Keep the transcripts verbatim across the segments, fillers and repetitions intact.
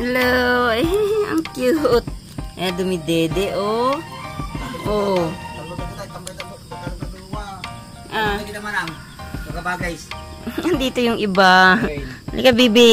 Hello. Ay, ang cute. Eh, dumidede, oh. Oh. Ah. Andito yung iba. Halika, bibi.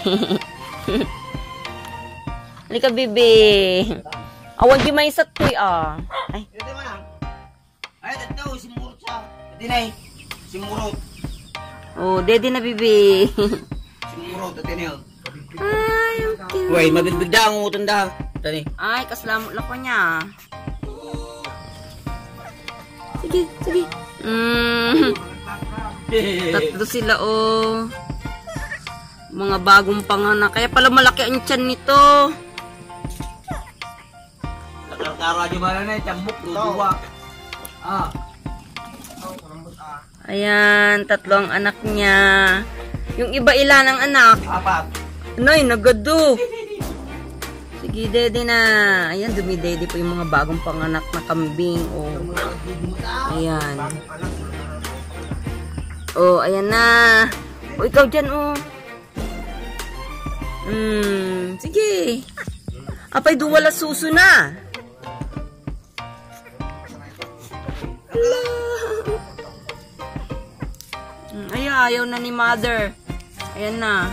Halika, bibi. Awan di may isat ko, ah. Ay. Ay, ito, simurot siya. Dinay, simurot. Oh, dede na, bibi. Simurot, ito niyo. Ay, ang cute. Uy, mabibig da, ang utong da. Tani. Ay, kaslamot lang ko niya. Sige, sige. Mm. Tatlo sila, oh. Mga bagong panganak. Kaya pala malaki ang tiyan nito. Nakakara nyo ba na, tiyambok, duduwa. Ah. Ayan, tatlo ang anak niya. Yung iba ilan ang anak? Apat. Anoy, nagado. Sige, dede na. Ayan, dumidede po yung mga bagong panganak na kambing. Oh. Ayan. Oh, ayan na. Oh, ikaw dyan, oh. Hmm, sige. Apay, duwala suso na. Hello. Ay, ayaw na ni mother. Ayan na.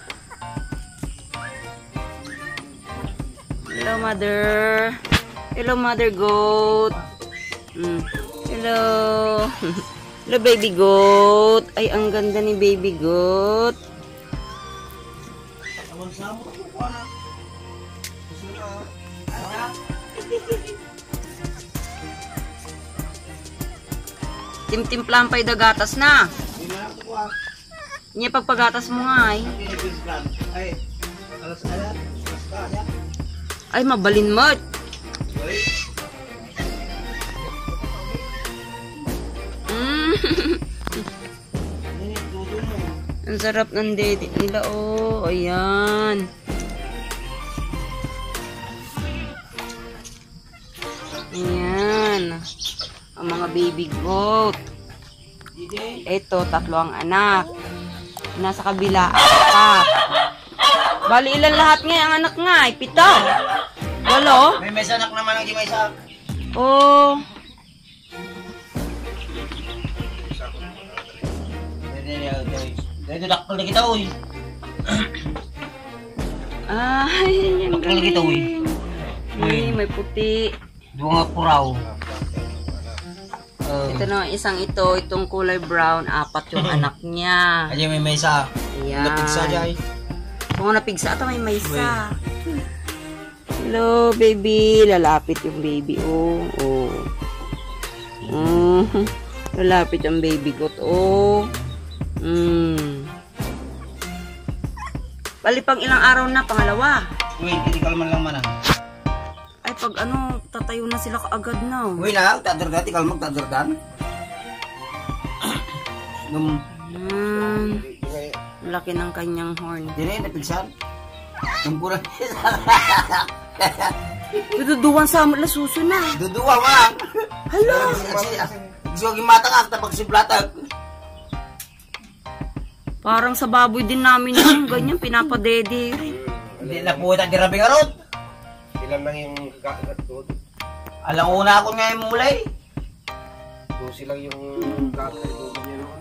Hello, mother. Hello, mother goat. Mm. Hello. Hello, baby goat. Ay, ang ganda ni baby goat. Tim-timplan pa'y dagatas na. Niya pagpagatas mo nga ay. Ay, mabalin mo. Mm. Ang sarap ng dede nila, oh. Ayan. Ayan. Ang mga baby goat. Ito, tatlo ang anak. Nasa kabila, apat. Bali, ilan lahat nga ang anak nga? Ay, pito. Walo? May may sanak naman ang di may sak. Oh. Dito dakpal na kita, uy. Ay, ang Dakpal na kita, uy. Ay, may puti. Bunga puraw. Ito na, isang ito, itong kulay brown, apat yung anak niya. Ayan, may may sak. Ayan. Napigsa dyan. Kung napigsa, ito may maysa. Hello, baby. Lalapit yung baby, oh. Oh. Mm. Lalapit yung baby goat, oh. Mm. Bali, pang ilang araw na, pangalawa. Wait, hindi ka naman lang manang. Ay, pag ano, tatayo na sila kaagad na. Uy na, tadardan, ikaw magtadardan. Nung... Hmm. Laki ng kanyang horn. Hindi na yun, napigsan. Nung pura... Duduwan sa amot na suso na. Duduwa, ma. Hala! Gusto kong matangak, tapag si platag. Parang sa baboy din namin yung ganyan, pinapadede rin. Hindi na po ito, dirabing arot. Ilan lang yung kakagat doon? Alang una ako nga yung mulay. Dosi lang yung kakagat doon niya noon.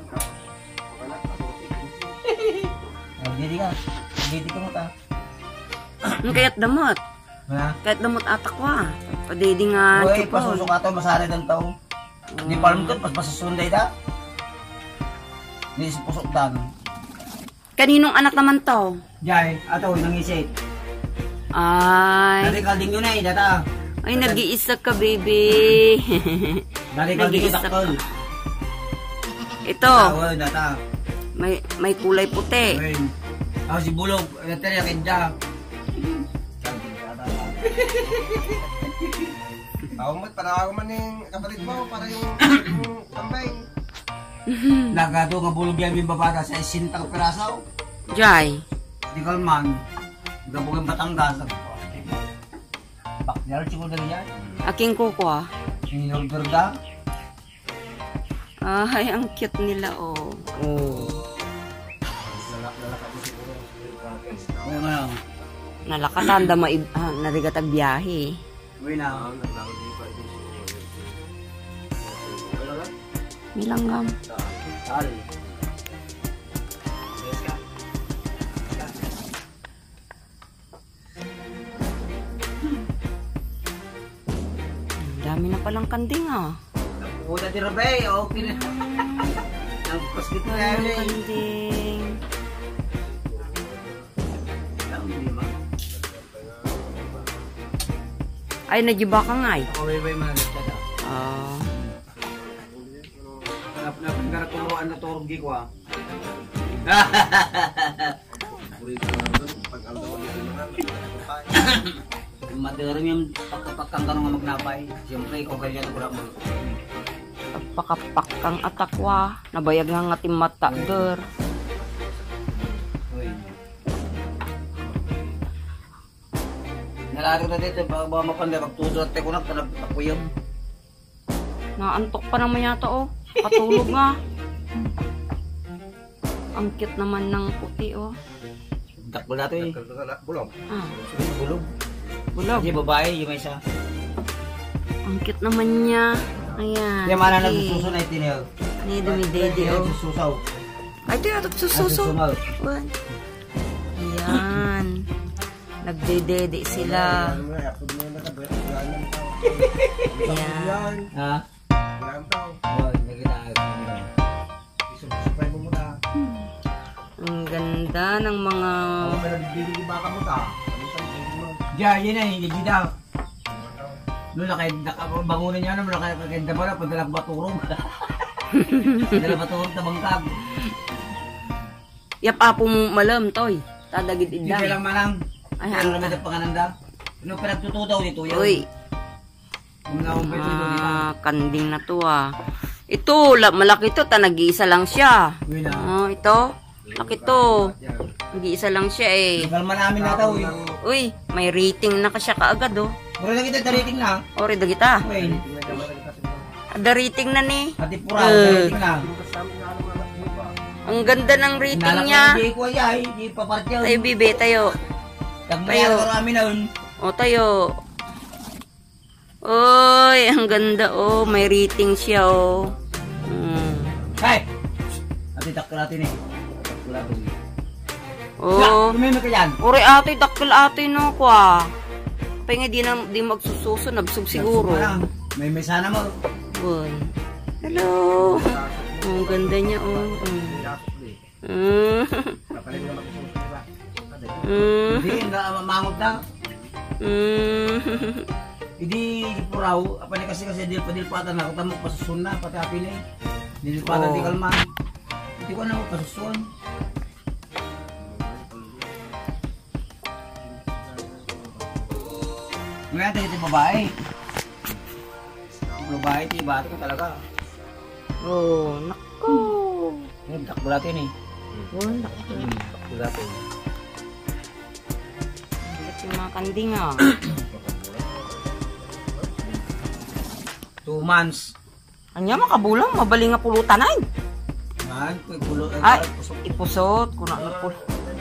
Nagdidi ka. Nagdidi ka mo ta. Kaya't damot. Ha? Kahit damot atak wa. Padede nga Uy, chupon. pasusok ato, masari ng tao. Hindi pa alam ko, pas pasusunday ta. Hindi si pusok dan. Kaninong anak naman to? Jai, ato, nangisip. Ay. Dari kalding yun eh, data. Ay, nag-iisa ka, baby. Dari kalding yun, Nag-iisa dakol. ka. Ito, Uy, data. may may kulay puti. Uy. Ako si Bulog, natari akin dyan. Ako mo, para ako man yung kapalit mo, para yung tambay. Nagado nga Bulog yan yung babata sa isintang pirasaw. Jai. Di kalman. Gabugin Batangas. Baknyar, siguro na yan. Aking kuko ah. Sinilorder ka. Ay, ang cute nila, oh. Oh. Ngayon ngayon. Nalakatanda ma ah, narigatag biyahe. Uwi na. Ah, naglaro di pa ito. Wala ka? Milanggam. Tal. Dami na palang kanding ah. Uda di Rabay, okay na. Ang paskit na Dami yan. kanding. Ay, nagiba ka nga eh. Ako may mga nagtada. Ah. Napagkara kuluan na turog di ko ah. Purito na naman. Pag aldaw ko dito naman. Madaram yung pagkapakang ka nga magnapay. Siyempre, ikaw ganyan ako lang. Pagpakapak kang atakwa. Nabayag nga nga timata der. Uy. Nalaro na dito, baka baka mapanda, pagtudot ko na, tanap ako yun. Naantok pa naman yata oh. Patulog nga. Ang cute naman ng puti oh. Takbo na ito eh. Bulong. Ah, Bulog. bulog. Kasi babae, yung may isa. Ang cute naman niya. Ayan. Kaya mana sige. nagsususo na itinil. Ni dumidede oh. Nagsususaw. Ay, ito yata sususo. Nagsusumaw. Wan. Ayan. Nagdedede sila. Ano mo, yapod mo na ka. Ganyan tao. Ayan. Yan. Ha? Ganyan tao. Oo, nagkita. Isupay mo muna. Ang ganda ng mga... Ako may nagbibigay baka mo ta. Ano sa ibig mo? Diyan, yun na, hindi daw. Noon na kayo, bangunan niya naman, nakakaganda pa na, pagdalang baturog. Pagdalang baturog na bangkag. Yap apo mo malam, toy. Tadagit Hindi idang. lang manang. Ay, Pero ang- naman ang pangananda. Ano pinagtututaw dito yun? Uy, Kung na akong pwede dito dito. ah, kanding na to ah. Ito, la- malaki to, ta nag-iisa lang siya. Uy na. Oh, ito. Laki to. Nag-iisa lang siya eh. Kalma namin na ito. Uy. Uy, may rating na ka siya kaagad oh. Puro na kita dariting na. Ori, dagita. Uy. Ada rating na ni. Hati pura, Eh. dariting na. Ang ganda ng rating Nalak niya. na, Di ko ay, di papartyaw. Tayo, bibi, tayo. Tagmayar tayo. ko rami na yun. O, tayo. Uy, ang ganda oh. May rating siya oh. Hmm. Hey! Ati takto natin eh. Takto natin. Oh. Kumeme ka yan. Uri atoy, dakil atoy no kwa. Pengen di na di magsususo, nabsog siguro. May may sana mo. Uy. Hello. Oh, ang ganda niya oh. Mm. Mm. Hindi, nga mangot na. Mm. Hindi puraw. Apa ni kasi kasi dil padil pata na kutamok pasusun na pati api ni. Dil pata Oh. di kalma. Hindi ko na mo pasusun. Ngayon tayo ito babae. Babae ito ibati ko talaga. Oh, nako. Ngayon takbo natin eh. Oh, nako. Takbo natin. Bigat yung mga kanding ah. Two months. Anya makabulang, mabaling nga pulutan ay. Man, kuy pulo. Ay, ipusot. Kuna na po.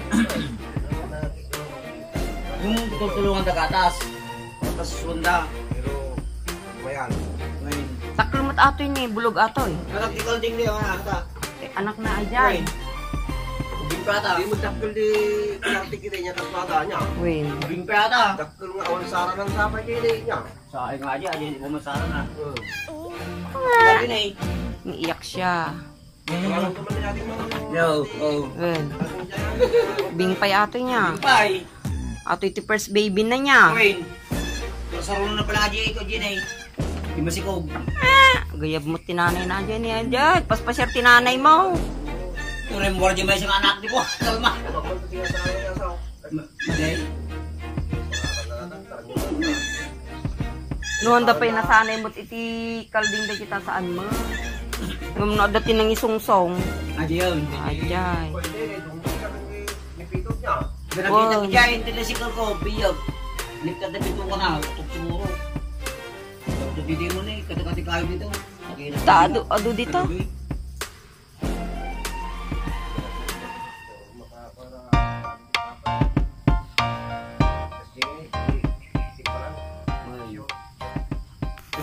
Yung tutulungan na katas. Tapos sunda. Pero, mayan. Ngayon. Saklumot atoy ni, bulog atoy. Anak tikal ding di ang anak. Eh, anak na ayan. Ubing prata. Di mo dakil di pinartikita niya tapata niya. Win. Ubing prata. Dakil nga awal sara ng sapay kini niya. Sa akin nga aja, aja bumasara na. Hmm. Lagi na eh. Niiyak siya. Alam ko man natin mo. Yo, oh. Win. Bingpay atoy niya. Bye. Atoy ti first baby na niya. Wayne. Kasaro na pala aja ikaw dyan eh. Di masikog. Gayab mo tinanay na dyan niya dyan. Paspasyar tinanay mo. Turem mo dyan ba isang anak di ko? Kalma. Kapag tingnan sa kanya sa. Maday. Noon da pa yung nasanay mo't iti kalding da kita saan mo. Ngam na dating ng isungsong. Aja yun. Ajay. Pwede, dungkot ka ng nipitot niya. Nakita ko dyan, hindi na sikal ko. Biyag. Nikta na dito ko na. Tutok siguro. Ito dito mo na eh. Kata-kati kayo dito. Ta, ado, ado dito.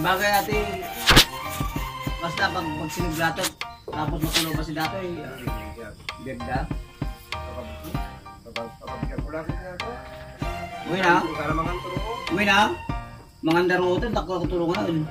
Bagay natin, basta pag, pag sinuglatot, tapos matulog pa si Dato eh. Ganda. Uwi na? Uwi na? Mga ndaro ito, takot tulungan na.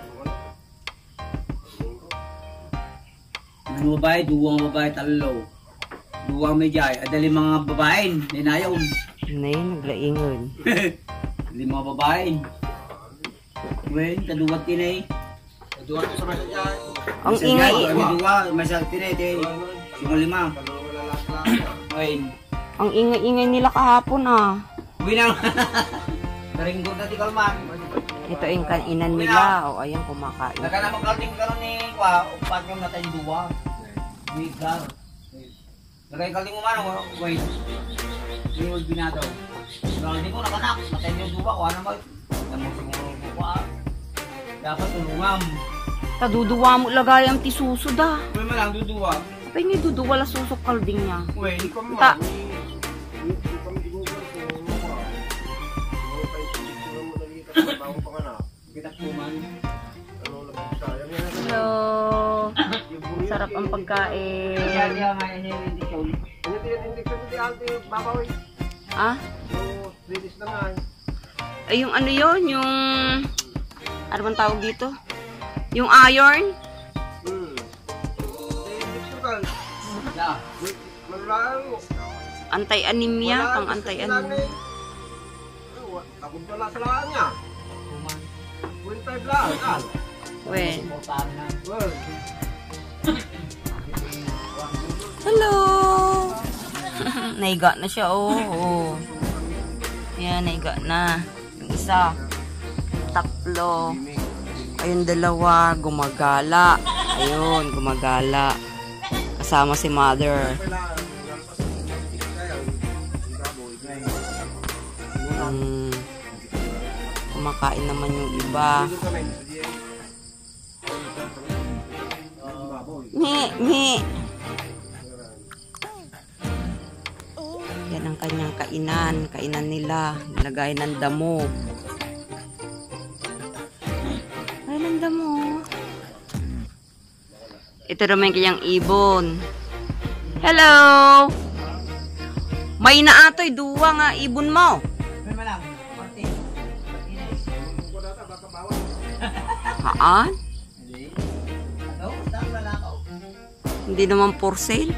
Ano babae, duwang babae, talo. Duwang medjay, adali mga babae, ninayaw. Nay, naglaingon. Adali mga babae. Wen, kaduwat tinay. Kaduwat sa mga dyan. Ang ingay. May duwa, may sa tinay, tinay. Sino lima. Wen. Ang ingay-ingay nila kahapon ah. Uwi na. Karinggot na ti Kalman. Ito yung kainan nila. O, ayan, kumakain. Naka na magkalting karon ni Kwa, upat yung natay duwa. Wait, gar. Nagay kalting mo man, wait. Hindi mo binadaw. Kalting ko nakanak, natay yung duwa, kuha na mo. Namun siguro mo kwa. Dapat tulungam. Taduduwa mo lagay ang tisuso da. Uwi mo lang, duduwa. Kapag hindi duduwa la susok kalding niya. Wait. Ta. Hello. Sarap ang pagkain. Ah? Ay, yung ano yun? Yung... Ano bang tawag dito? Yung iron? Anti-anemia? Pang anti-anemia. Takot na lang sa lahat niya. twenty-five lang. Wen. Hello! Naiga na siya, oh. oh. Ayan, naiga na. Yung isa. Tatlo. Ayun, dalawa. Gumagala. Ayun, gumagala. Kasama si mother. Hmm. Kumakain naman yung iba. Ngi, ngi. Yan ang kanyang kainan. Kainan nila. Lagay ng damo. Lagay ng damo. Ito naman yung kanyang ibon. Hello! May naatoy. Duwa nga ibon mo. Haan? Hindi naman for sale?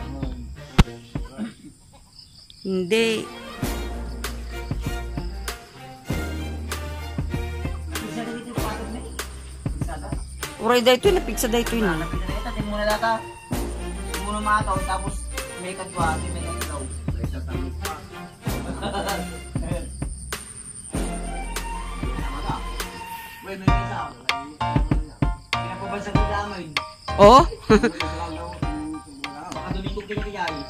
Hindi. Uray da ito, napigsa da ito yun. Ito, din muna data. Din muna mataw, tapos may kadwa, may kadwa. May tatamit pa. May may isa. Pinapabansa ko namin. Oh? Baka dumingkog din kaya eh.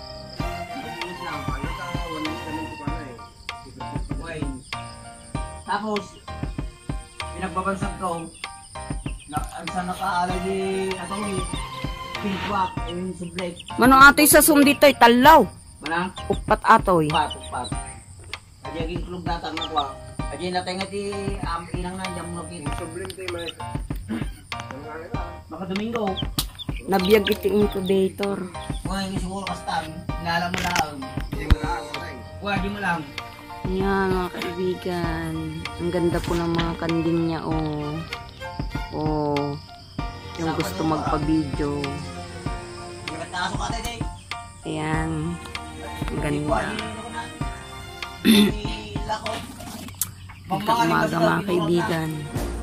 Tapos, pinagbabansag ko, na, ang sa nakaalay ni atong ni Pinkwack, yung sublet. Manong atoy sa sumditoy, talaw. Manang? Upat atoy. Upat, upat. Kaya yung klug datang na kwa. Kaya natin nga di um, inang na dyan mo nakita. Sublim tayo may... Baka Domingo. Nabiyag ito yung incubator. Kung hindi siguro kastan, inala mo lang. Hindi mo lang. Kuha, di mo lang. Ayan mga kaibigan. Ang ganda po ng mga kanding niya, oh. Oh. Yung gusto magpa-video. Nagkataso ka tayo eh. Ayan. Ang ganda. Ito umaga mga kaibigan.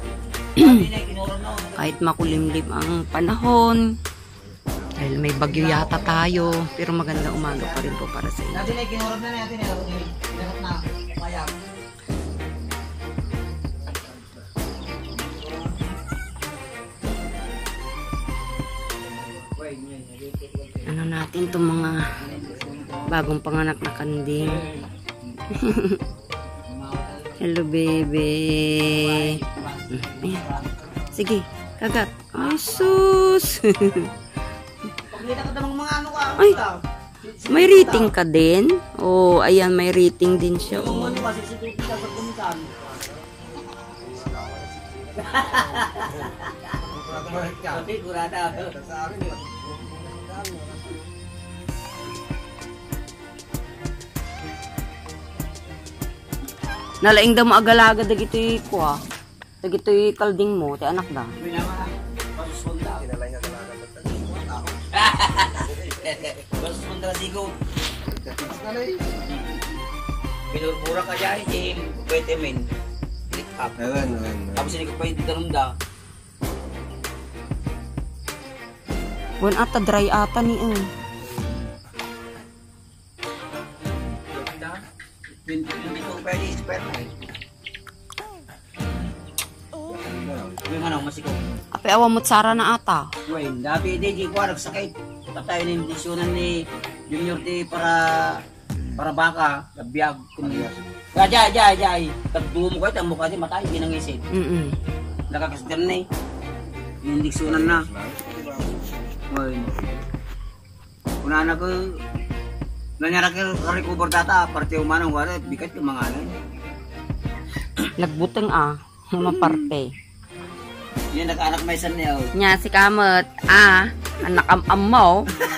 Kahit makulimlim ang panahon. Dahil may bagyo yata tayo. Pero maganda umaga pa rin po para sa inyo. Natin ay kinurap na natin eh. Kinurap na. Mayag. Ano natin itong mga bagong panganak na kanding. Hello baby. Ayan. Sige, kagat. Ay sus. Ay, may rating ka din? Oh, ayan, may rating din siya. Oh. Kurado balik ka. Kasi kurada. Sa akin yun. Nalaing daw maagalaga dagitoy ko ah. Dagitoy kalding mo, ti anak da. Sabi naman, pasusunda. Kinalay nga talaga ng tao. Pasusunda sigo. Tips na lang. Pinurbura ka dyan, Jim. Pwede men. Click up. Ayan, ayan. Tapos hindi ko pa yung tanong Bun ata dry ata ni eh. twenty-two pwede square na eh. Yung ano, masiko. Ape awa mo't sara na ata. Wait, dati di, di ko nagsakit. Patay na yung desisyonan ni Junior di para para baka, nabiyag. Kaya, jay, jay. Tagdumo ko ito, ang mukha di matay, di nangisip. Mm-mm. Nakakasdan na eh. Yung desisyonan na. Wait. Kuna na ko, nanyara ka recover data, parte umanong wala, bikat yung mga ano. Nagbuteng ah. Mga parte. Yan, nag-anak may san niya. Nya si Kamot. Ah. Anak am-am mo.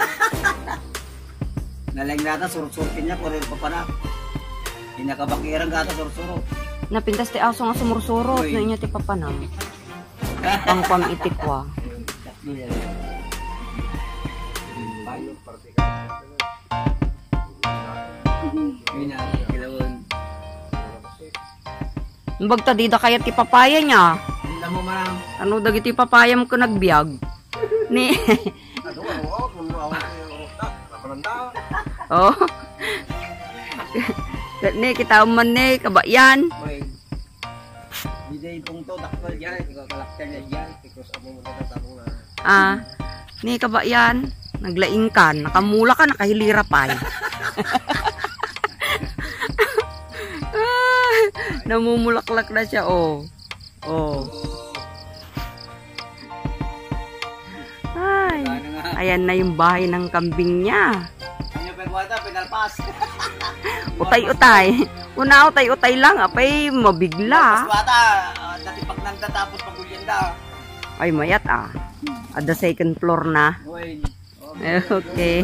Nalang nata, surut-surutin niya, kung rin pa pa. Hindi nakabakirang gata, surut-surut. Napintas ti aso nga sumursurot. Uy. Na inya ti papanam. Pangpam itikwa. Yun na, kilawon. Bagta di da kaya ti papaya niya. Hindi mo marang. Ano dagiti papayam ko nagbiag. Ni. Ano, ano, ano, kung ako yung nakalanda. Oh. Ni kita man ni kabayan. Wait. Hindi itong to, takpal dyan. Ikaw kalakter niya dyan. Because ako mo natatapong na. Ah. Ni kabayan. Naglaing kan, nakamula ka, nakahilira pa. Ay, namumulaklak na siya, oh. Oh. Ay, ayan na yung bahay ng kambing niya. Ano pa yung pinalpas? Utay-utay. Una, utay-utay lang, apay mabigla. Mas bata, dati pag nagtatapos pagulyanda. Ay, mayat ah. At the second floor na. Wait. Okay.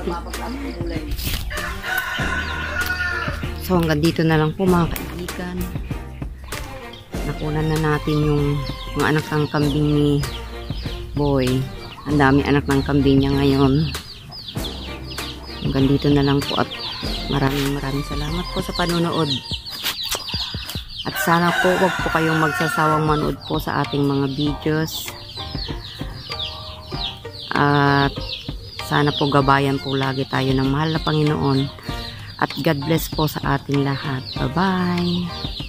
So hanggang dito na lang po mga kaibigan. Nakunan na natin yung mga anak ng kambing ni Boy. Ang dami anak ng kambing niya ngayon. Hanggang dito na lang po at maraming maraming salamat po sa panonood. At sana po wag po kayong magsasawang manood po sa ating mga videos. At sana po gabayan po lagi tayo ng mahal na Panginoon. At God bless po sa ating lahat. Bye-bye.